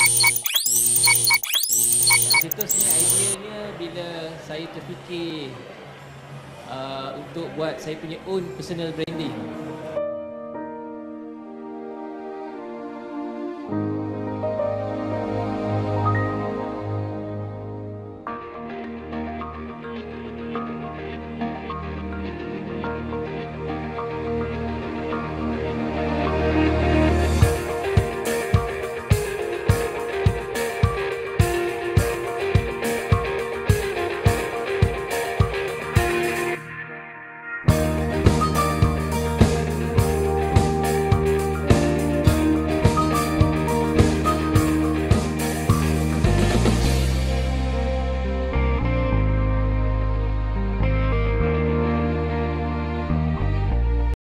Cetusnya ideanya bila saya terfikir untuk buat saya punya own personal branding.